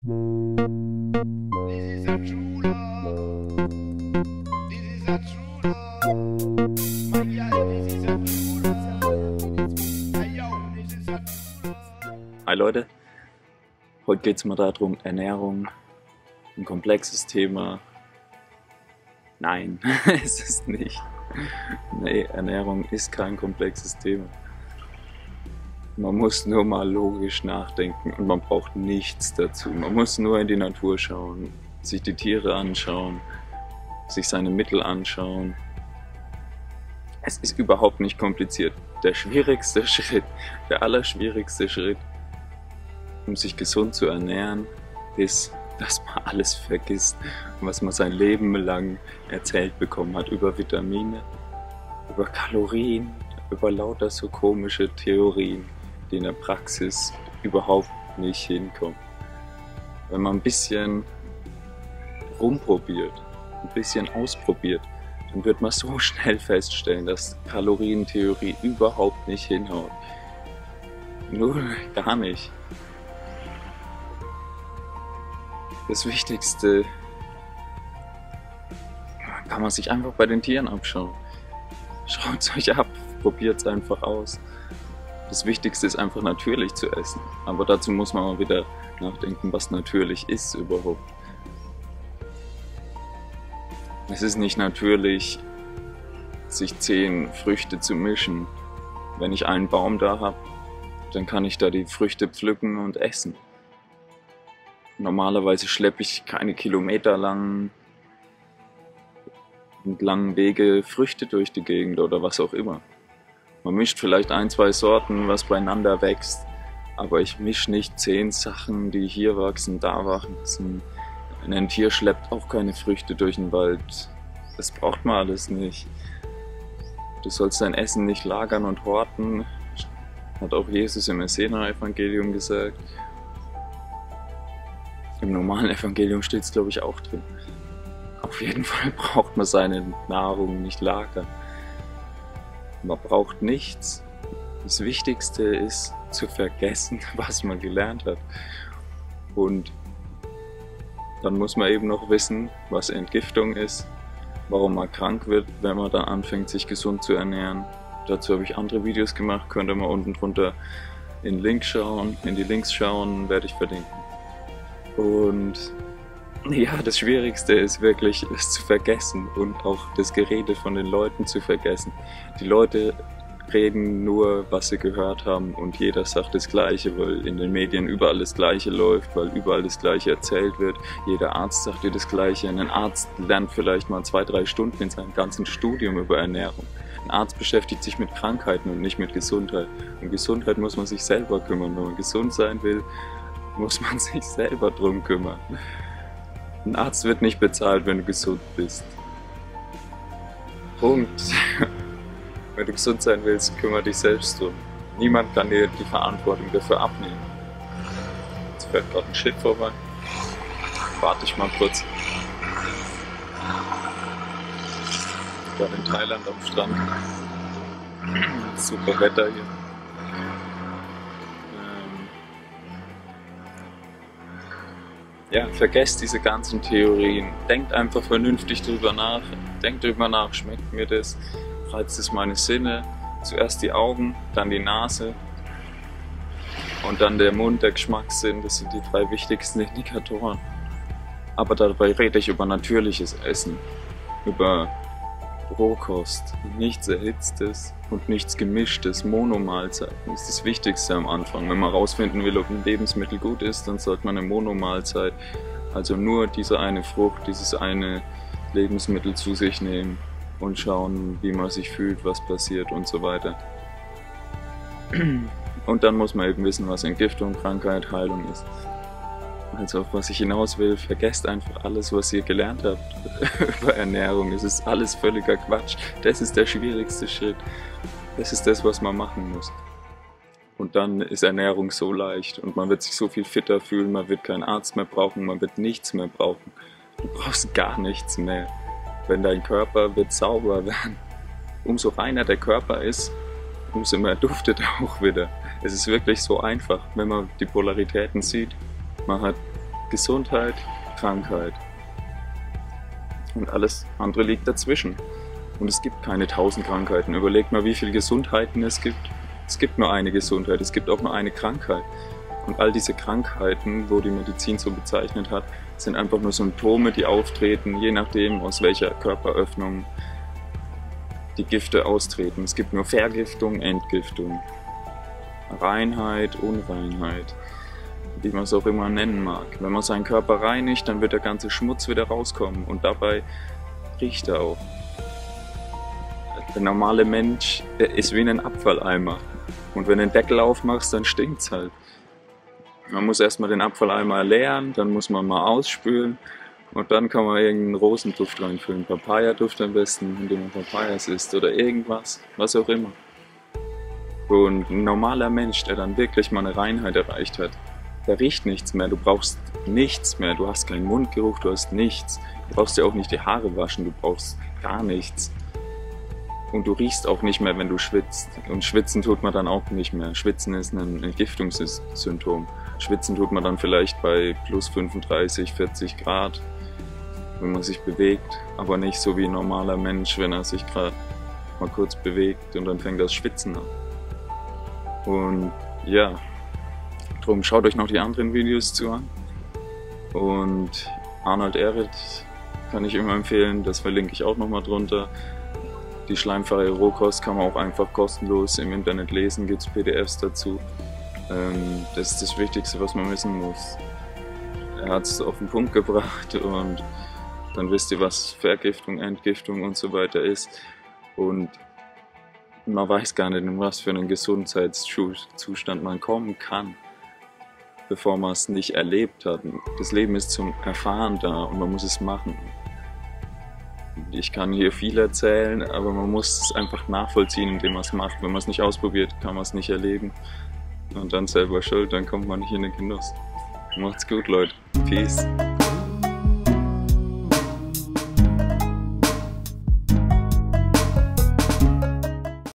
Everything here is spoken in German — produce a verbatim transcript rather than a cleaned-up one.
This is a true love. This is a true love. My girl, this is a true love. Hey yo, this is a true love. Hi Leute, heute geht es mal darum, Ernährung, ein komplexes Thema. Nein, es ist nicht. Nee, Ernährung ist kein komplexes Thema. Man muss nur mal logisch nachdenken und man braucht nichts dazu. Man muss nur in die Natur schauen, sich die Tiere anschauen, sich seine Mittel anschauen. Es ist überhaupt nicht kompliziert. Der schwierigste Schritt, der allerschwierigste Schritt, um sich gesund zu ernähren, ist, dass man alles vergisst, was man sein Leben lang erzählt bekommen hat über Vitamine, über Kalorien, über lauter so komische Theorien, die in der Praxis überhaupt nicht hinkommen. Wenn man ein bisschen rumprobiert, ein bisschen ausprobiert, dann wird man so schnell feststellen, dass Kalorientheorie überhaupt nicht hinhaut. Nur gar nicht. Das Wichtigste kann man sich einfach bei den Tieren abschauen. Schaut es euch ab, probiert es einfach aus. Das Wichtigste ist einfach natürlich zu essen. Aber dazu muss man mal wieder nachdenken, was natürlich ist überhaupt. Es ist nicht natürlich, sich zehn Früchte zu mischen. Wenn ich einen Baum da habe, dann kann ich da die Früchte pflücken und essen. Normalerweise schleppe ich keine Kilometer lang und langen Wege Früchte durch die Gegend oder was auch immer. Man mischt vielleicht ein, zwei Sorten, was beieinander wächst, aber ich mische nicht zehn Sachen, die hier wachsen, da wachsen. Ein Tier schleppt auch keine Früchte durch den Wald. Das braucht man alles nicht. Du sollst dein Essen nicht lagern und horten, hat auch Jesus im Essener-Evangelium gesagt. Im normalen Evangelium steht es, glaube ich, auch drin. Auf jeden Fall braucht man seine Nahrung nicht lagern. Man braucht nichts. Das Wichtigste ist, zu vergessen, was man gelernt hat. Und dann muss man eben noch wissen, was Entgiftung ist, warum man krank wird, wenn man dann anfängt, sich gesund zu ernähren. Dazu habe ich andere Videos gemacht, könnt ihr mal unten drunter in den Link schauen, in die Links schauen, werde ich verlinken. Und ja, das Schwierigste ist wirklich, es zu vergessen und auch das Gerede von den Leuten zu vergessen. Die Leute reden nur, was sie gehört haben und jeder sagt das Gleiche, weil in den Medien überall das Gleiche läuft, weil überall das Gleiche erzählt wird. Jeder Arzt sagt dir das Gleiche. Ein Arzt lernt vielleicht mal zwei, drei Stunden in seinem ganzen Studium über Ernährung. Ein Arzt beschäftigt sich mit Krankheiten und nicht mit Gesundheit. Um Gesundheit muss man sich selber kümmern. Wenn man gesund sein will, muss man sich selber drum kümmern. Ein Arzt wird nicht bezahlt, wenn du gesund bist. Punkt. Wenn du gesund sein willst, kümmere dich selbst drum. Niemand kann dir die Verantwortung dafür abnehmen. Jetzt fährt gerade ein Schiff vorbei. Warte ich mal kurz. Gerade in Thailand am Strand. Super Wetter hier. Ja, vergesst diese ganzen Theorien. Denkt einfach vernünftig drüber nach. Denkt drüber nach, schmeckt mir das? Reizt es meine Sinne? Zuerst die Augen, dann die Nase und dann der Mund, der Geschmackssinn. Das sind die drei wichtigsten Indikatoren. Aber dabei rede ich über natürliches Essen, über Rohkost, nichts Erhitztes und nichts Gemischtes. Monomahlzeiten ist das Wichtigste am Anfang. Wenn man herausfinden will, ob ein Lebensmittel gut ist, dann sollte man eine Monomahlzeit, also nur diese eine Frucht, dieses eine Lebensmittel zu sich nehmen und schauen, wie man sich fühlt, was passiert und so weiter. Und dann muss man eben wissen, was Entgiftung, Krankheit, Heilung ist. Also auf was ich hinaus will, vergesst einfach alles, was ihr gelernt habt über Ernährung. Es ist alles völliger Quatsch. Das ist der schwierigste Schritt. Das ist das, was man machen muss. Und dann ist Ernährung so leicht und man wird sich so viel fitter fühlen, man wird keinen Arzt mehr brauchen, man wird nichts mehr brauchen. Du brauchst gar nichts mehr. Wenn dein Körper wird sauber werden. Umso reiner der Körper ist, umso mehr duftet er auch wieder. Es ist wirklich so einfach, wenn man die Polaritäten sieht. Man hat Gesundheit, Krankheit. Und alles andere liegt dazwischen. Und es gibt keine tausend Krankheiten. Überlegt mal, wie viele Gesundheiten es gibt. Es gibt nur eine Gesundheit, es gibt auch nur eine Krankheit. Und all diese Krankheiten, wo die Medizin so bezeichnet hat, sind einfach nur Symptome, die auftreten, je nachdem, aus welcher Körperöffnung die Gifte austreten. Es gibt nur Vergiftung, Entgiftung, Reinheit, Unreinheit, wie man es auch immer nennen mag. Wenn man seinen Körper reinigt, dann wird der ganze Schmutz wieder rauskommen und dabei riecht er auch. Der normale Mensch, der ist wie ein Abfalleimer. Und wenn du den Deckel aufmachst, dann stinkt es halt. Man muss erstmal den Abfalleimer leeren, dann muss man mal ausspülen und dann kann man irgendeinen Rosenduft reinfüllen. Papayaduft am besten, indem man Papayas isst oder irgendwas, was auch immer. Und ein normaler Mensch, der dann wirklich mal eine Reinheit erreicht hat, der riecht nichts mehr, du brauchst nichts mehr, du hast keinen Mundgeruch, du hast nichts. Du brauchst dir auch nicht die Haare waschen, du brauchst gar nichts. Und du riechst auch nicht mehr, wenn du schwitzt. Und schwitzen tut man dann auch nicht mehr. Schwitzen ist ein Entgiftungssymptom. Schwitzen tut man dann vielleicht bei plus fünfunddreißig, vierzig Grad, wenn man sich bewegt. Aber nicht so wie ein normaler Mensch, wenn er sich gerade mal kurz bewegt und dann fängt das Schwitzen an. Und ja, darum schaut euch noch die anderen Videos zu an. Und Arnold Ehret kann ich immer empfehlen, das verlinke ich auch nochmal drunter. Die schleimfreie Rohkost kann man auch einfach kostenlos im Internet lesen, gibt es P D Fs dazu. Ähm, das ist das Wichtigste, was man wissen muss. Er hat es auf den Punkt gebracht und dann wisst ihr, was Vergiftung, Entgiftung und so weiter ist. Und man weiß gar nicht, in was für einen Gesundheitszustand man kommen kann, bevor man es nicht erlebt hat. Das Leben ist zum Erfahren da und man muss es machen. Ich kann hier viel erzählen, aber man muss es einfach nachvollziehen, indem man es macht. Wenn man es nicht ausprobiert, kann man es nicht erleben. Und dann selber schuld, dann kommt man nicht in den Genuss. Macht's gut, Leute. Peace.